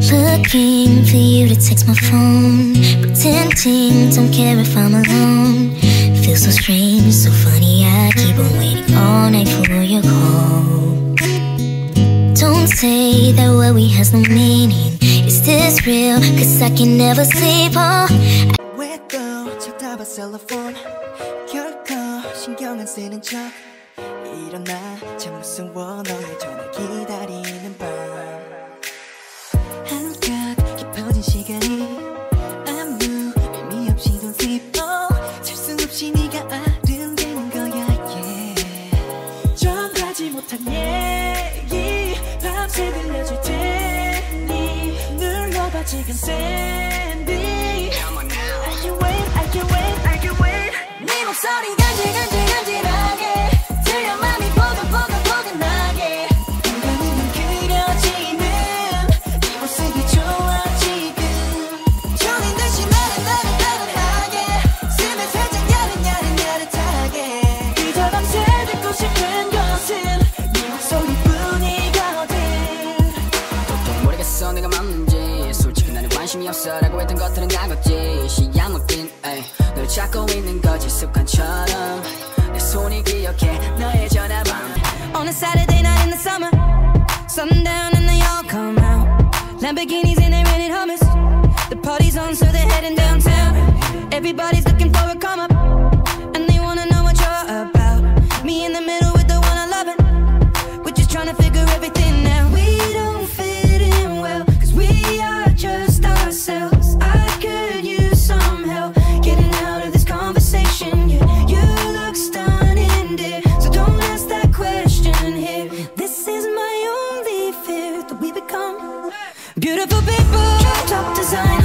Looking for you to text my phone, pretending don't care if I'm alone. Feels so strange, so funny, I keep on waiting all night for your call. Don't say that what we has no meaning. Is this real? Cause I can never sleep, oh. 왜 또 쳐다봐 셀러폰 결코 신경 안 쓰는 척 일어나 참 무서워 너의 전화 기다리는 밤 한껏 깊어진 시간이 아무 의미 없이 don't sleep 잘 수 없이 네가 아른대는 거야 yeah. 전하지 못한 얘기 밤새 들려줄 테니 눌러봐 지금 샌디 네 목소리 간질간질간질하게 들려 맘이 포근포근포근하게 눈감으면 그려지는 네 모습이 좋아 지금 졸린 듯이 나른나른나른하게 스며 살짝 야릇야릇야릇하게 그저 밤새 듣고 싶은 것은 네 목소리뿐이거든 도통 모르겠어 내가 맞는지 솔직히 나는 관심이 없어라고 했던 것들은 다 걷지 시야 묶인 널 찾고 있는 거지 습관처럼 내 손이 기억해 너의 전화번 On a Saturday night in the summer sundown and they all come out Lamborghinis and they're renting hummus The party's on so they're heading downtown Everybody's looking for a come up And they wanna know what you're about Me in the middle with the one I love it We're just trying to figure everything out We don't fit in well Cause we are just ourselves I could use some help Getting out of this conversation, yeah. You look stunning, dear. So don't ask that question here. This is my only fear that we become beautiful people. Top design.